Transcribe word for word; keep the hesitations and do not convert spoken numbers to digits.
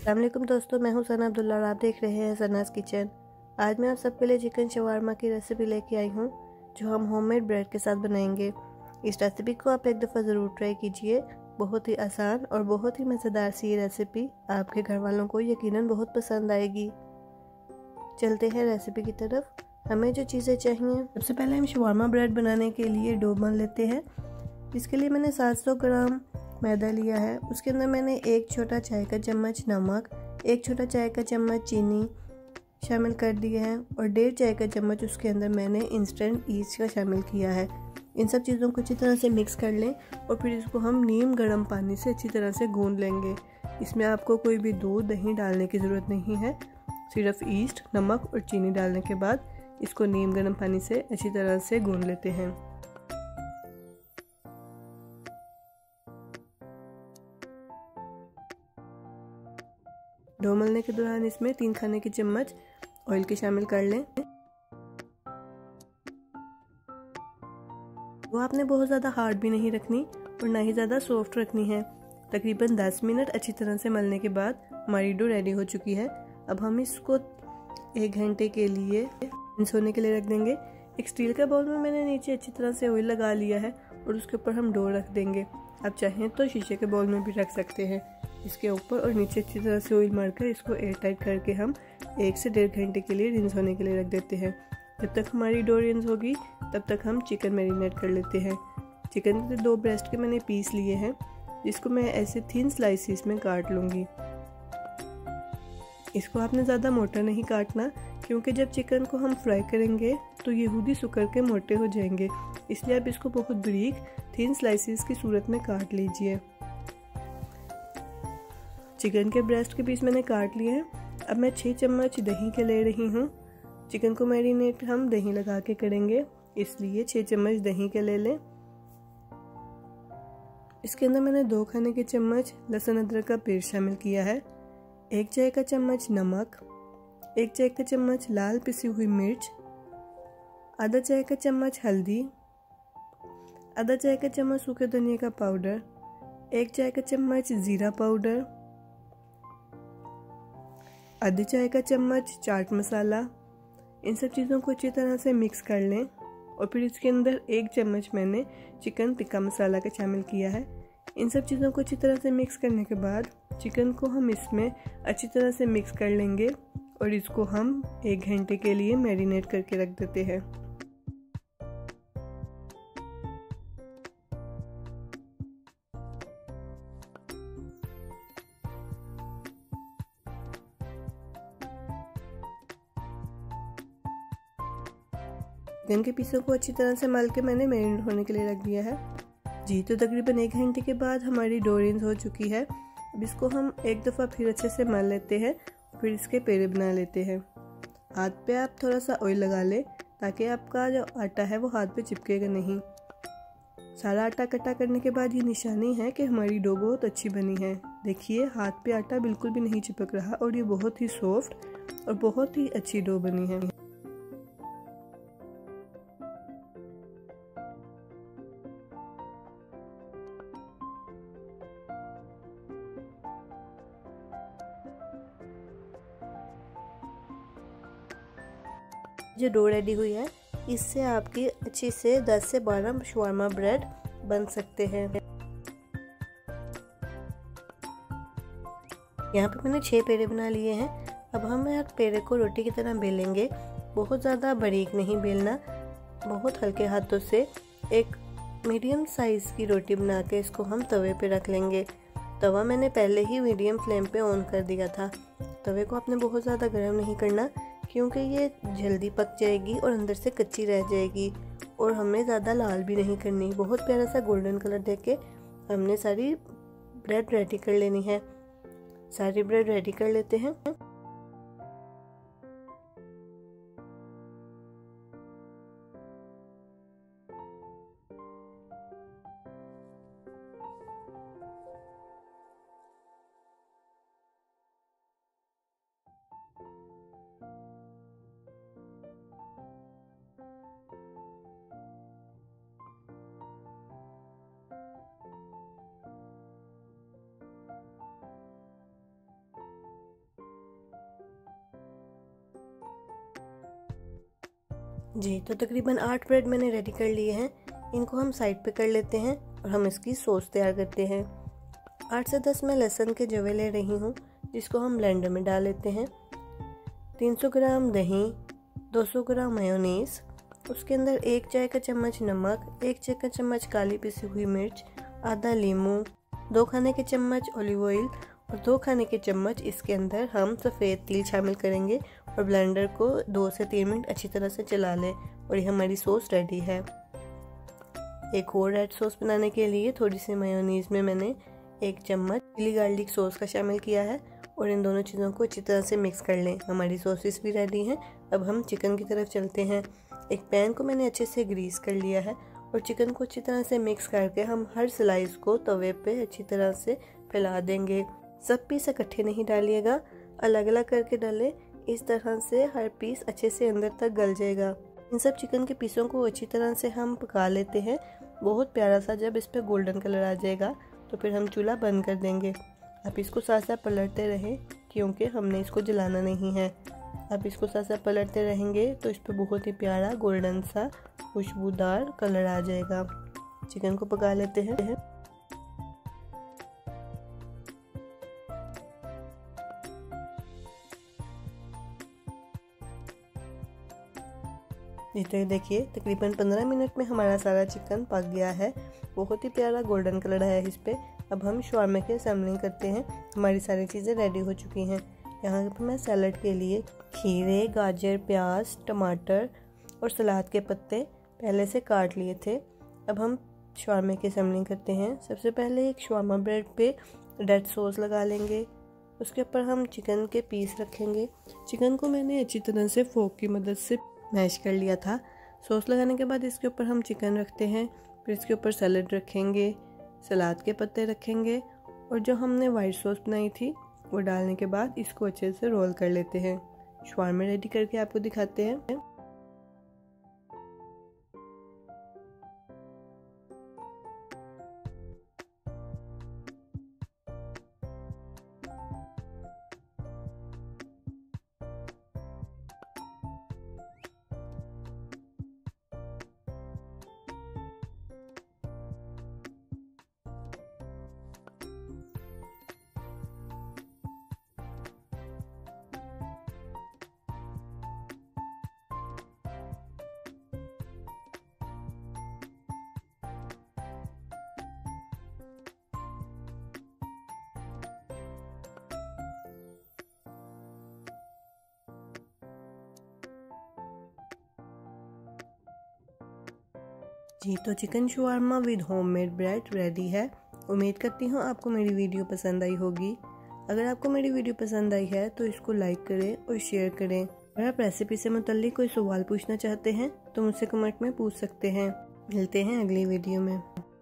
अस्सलाम वालेकुम दोस्तों, मैं हूं सना अब्दुल्ला और आप देख रहे हैं सनाज़ किचन। आज मैं आप सबके लिए चिकन शवारमा की रेसिपी लेके आई हूं जो हम होममेड ब्रेड के साथ बनाएंगे। इस रेसिपी को आप एक दफ़ा ज़रूर ट्राई कीजिए। बहुत ही आसान और बहुत ही मज़ेदार सी ये रेसिपी आपके घर वालों को यकीनन बहुत पसंद आएगी। चलते हैं रेसिपी की तरफ। हमें जो चीज़ें चाहिए, सबसे पहले हम शवारमा ब्रेड बनाने के लिए डो बन लेते हैं। इसके लिए मैंने सात सौ ग्राम मैदा लिया है। उसके अंदर मैंने एक छोटा चाय का चम्मच नमक, एक छोटा चाय का चम्मच चीनी शामिल कर दिया है और डेढ़ चाय का चम्मच उसके अंदर मैंने इंस्टेंट ईस्ट का शामिल किया है। इन सब चीज़ों को अच्छी तरह से मिक्स कर लें और फिर इसको हम नीम गर्म पानी से अच्छी तरह से गूंद लेंगे। इसमें आपको कोई भी दूध दही डालने की ज़रूरत नहीं है, सिर्फ ईस्ट, नमक और चीनी डालने के बाद इसको नीम गर्म पानी से अच्छी तरह से गूंद लेते हैं। डो मलने के दौरान इसमें तीन खाने की चम्मच ऑयल के शामिल कर लें। वो आपने बहुत ज़्यादा हार्ड भी नहीं रखनी और ना ही ज़्यादा सॉफ्ट रखनी है। तकरीबन दस मिनट अच्छी तरह से मलने के बाद हमारी डो रेडी हो चुकी है। अब हम इसको एक घंटे के लिए सोने के लिए रख देंगे। एक स्टील का बाउल में मैंने नीचे अच्छी तरह से ऑयल लगा लिया है और उसके ऊपर हम डो रख देंगे। आप चाहें तो शीशे के बाउल में भी रख सकते हैं। इसके ऊपर और नीचे अच्छी तरह से ऑयल मारकर इसको एयर टाइट करके हम एक से डेढ़ घंटे के लिए रिंस होने के लिए रख देते हैं। जब तक हमारी डो रिंस होगी तब तक हम चिकन मैरिनेट कर लेते हैं। चिकन के दो ब्रेस्ट के मैंने पीस लिए हैं, जिसको मैं ऐसे थिन स्लाइसिस में काट लूँगी। इसको आपने ज़्यादा मोटा नहीं काटना, क्योंकि जब चिकन को हम फ्राई करेंगे तो यहूदी सुकर के मोटे हो जाएंगे, इसलिए आप इसको बहुत बारीक थिन स्लाइसिस की सूरत में काट लीजिए। चिकन के ब्रेस्ट के पीस मैंने काट लिए हैं। अब मैं छः चम्मच दही के ले रही हूँ। चिकन को मैरिनेट हम दही लगा के करेंगे, इसलिए छः चम्मच दही के ले लें। इसके अंदर मैंने दो खाने के चम्मच लहसुन अदरक का पेस्ट शामिल किया है, एक चाय का चम्मच नमक, एक चाय का चम्मच लाल पिसी हुई मिर्च, आधा चाय का चम्मच हल्दी, आधा चाय का चम्मच सूखे धनिया का पाउडर, एक चाय का चम्मच जीरा पाउडर, आधी चाय का चम्मच चाट मसाला। इन सब चीज़ों को अच्छी तरह से मिक्स कर लें और फिर इसके अंदर एक चम्मच मैंने चिकन टिक्का मसाला का शामिल किया है। इन सब चीज़ों को अच्छी तरह से मिक्स करने के बाद चिकन को हम इसमें अच्छी तरह से मिक्स कर लेंगे और इसको हम एक घंटे के लिए मैरिनेट करके रख देते हैं। चिकन के पीसों को अच्छी तरह से मल के मैंने मैरिनेट होने के लिए रख दिया है। जी, तो तकरीबन एक घंटे के बाद हमारी डो रिंस हो चुकी है। अब इसको हम एक दफ़ा फिर अच्छे से मल लेते हैं, फिर इसके पेड़े बना लेते हैं। हाथ पे आप थोड़ा सा ऑयल लगा लें ताकि आपका जो आटा है वो हाथ पे चिपकेगा नहीं। सारा आटा इकट्ठा करने के बाद ये निशानी है कि हमारी डो बहुत अच्छी बनी है। देखिए, हाथ पे आटा बिल्कुल भी नहीं चिपक रहा और ये बहुत ही सॉफ्ट और बहुत ही अच्छी डो बनी है। जो डो रेडी हुई है, इससे आपकी अच्छी से दस से बारह शवारमा ब्रेड बन सकते हैं। यहाँ पे मैंने छः पेड़े बना लिए हैं। अब हम यार पेड़े को रोटी की तरह बेलेंगे। बहुत ज़्यादा बारीक नहीं बेलना, बहुत हल्के हाथों से एक मीडियम साइज़ की रोटी बना के इसको हम तवे पे रख लेंगे। तवा मैंने पहले ही मीडियम फ्लेम पे ऑन कर दिया था। तवे को आपने बहुत ज़्यादा गर्म नहीं करना, क्योंकि ये जल्दी पक जाएगी और अंदर से कच्ची रह जाएगी और हमें ज़्यादा लाल भी नहीं करनी। बहुत प्यारा सा गोल्डन कलर देके हमने सारी ब्रेड रेडी कर लेनी है। सारी ब्रेड रेडी कर लेते हैं। जी तो तकरीबन आठ ब्रेड मैंने रेडी कर लिए हैं। इनको हम साइड पे कर लेते हैं और हम इसकी सॉस तैयार करते हैं। आठ से दस मैं लहसुन के जवे ले रही हूँ, जिसको हम ब्लेंडर में डाल लेते हैं। तीन सौ ग्राम दही, दो सौ ग्राम मेयोनीज, उसके अंदर एक चाय का चम्मच नमक, एक चाय का चम्मच काली पिसी हुई मिर्च, आधा लीमू, दो खाने के चम्मच ऑलिव ऑयल और दो खाने के चम्मच इसके अंदर हम सफ़ेद तिल शामिल करेंगे और ब्लेंडर को दो से तीन मिनट अच्छी तरह से चला लें और ये हमारी सॉस रेडी है। एक और रेड सॉस बनाने के लिए थोड़ी सी मेयोनीज में मैंने एक चम्मच चिली गार्लिक सॉस का शामिल किया है और इन दोनों चीज़ों को अच्छी तरह से मिक्स कर लें। हमारी सॉसेस भी रेडी हैं। अब हम चिकन की तरफ चलते हैं। एक पैन को मैंने अच्छे से ग्रीस कर लिया है और चिकन को अच्छी तरह से मिक्स करके हम हर स्लाइस को तवे पे अच्छी तरह से फैला देंगे। सब पीस इकट्ठे नहीं डालिएगा, अलग अलग करके डालें। इस तरह से हर पीस अच्छे से अंदर तक गल जाएगा। इन सब चिकन के पीसों को अच्छी तरह से हम पका लेते हैं। बहुत प्यारा सा जब इस पर गोल्डन कलर आ जाएगा तो फिर हम चूल्हा बंद कर देंगे। आप इसको साथ साथ पलटते रहें क्योंकि हमने इसको जलाना नहीं है। आप इसको साथ साथ पलटते रहेंगे तो इस पर बहुत ही प्यारा गोल्डन सा खुशबूदार कलर आ जाएगा। चिकन को पका लेते हैं। इधर देखिए तकरीबन पंद्रह मिनट में हमारा सारा चिकन पक गया है। बहुत ही प्यारा गोल्डन कलर है इस पे। अब हम शवारमा की असेंबलिंग करते हैं। हमारी सारी चीज़ें रेडी हो चुकी हैं। यहाँ पर मैं सैलड के लिए खीरे, गाजर, प्याज, टमाटर और सलाद के पत्ते पहले से काट लिए थे। अब हम शवारमा की असेंबलिंग करते हैं। सबसे पहले एक शवारमा ब्रेड पे रेड सॉस लगा लेंगे। उसके ऊपर हम चिकन के पीस रखेंगे। चिकन को मैंने अच्छी तरह से फोक की मदद से मैश कर लिया था। सॉस लगाने के बाद इसके ऊपर हम चिकन रखते हैं, फिर इसके ऊपर सैलड रखेंगे, सलाद के पत्ते रखेंगे और जो हमने वाइट सॉस बनाई थी वो डालने के बाद इसको अच्छे से रोल कर लेते हैं। शवारमा रेडी करके आपको दिखाते हैं। जी तो chicken shawarma with homemade bread ready है। उम्मीद करती हूँ आपको मेरी वीडियो पसंद आई होगी। अगर आपको मेरी वीडियो पसंद आई है तो इसको लाइक करें और शेयर करें। अगर आप रेसिपी से मुतल्लिक कोई सवाल पूछना चाहते हैं तो मुझसे कमेंट में पूछ सकते हैं। मिलते हैं अगली वीडियो में।